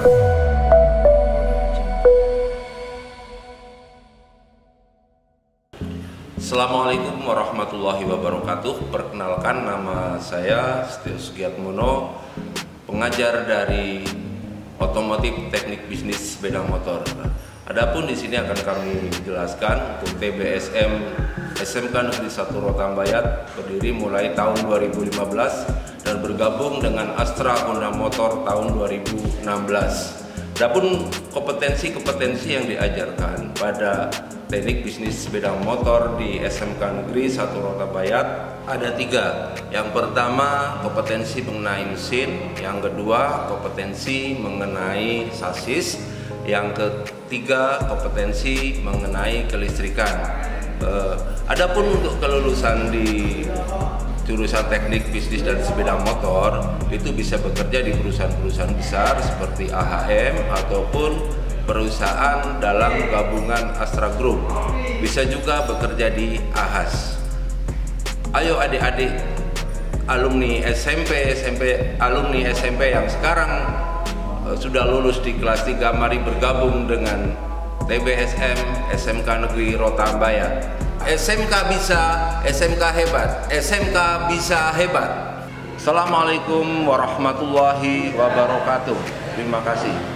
Assalamualaikum warahmatullahi wabarakatuh. Perkenalkan, nama saya Setio Sugiatmono, pengajar dari Otomotif Teknik Bisnis Sepeda Motor. Adapun di sini akan kami jelaskan untuk TBSM SMK Negeri 1 Rotambayat, berdiri mulai tahun 2015 dan bergabung dengan Astra Honda Motor tahun 2016. Adapun kompetensi-kompetensi yang diajarkan pada teknik bisnis sepeda motor di SMK Negeri 1 Rotambayat ada 3. Yang pertama, kompetensi mengenai mesin. Yang kedua, kompetensi mengenai sasis. Yang ketiga, kompetensi mengenai kelistrikan. Adapun untuk kelulusan di jurusan teknik bisnis dan sepeda motor itu bisa bekerja di perusahaan-perusahaan besar seperti AHM ataupun perusahaan dalam gabungan Astra Group, bisa juga bekerja di AHAS. Ayo adik-adik alumni SMP yang sekarang sudah lulus di kelas 3, mari bergabung dengan TBSM SMK Negeri Rotambayat. SMK bisa, SMK hebat, SMK bisa hebat. Assalamualaikum warahmatullahi wabarakatuh. Terima kasih.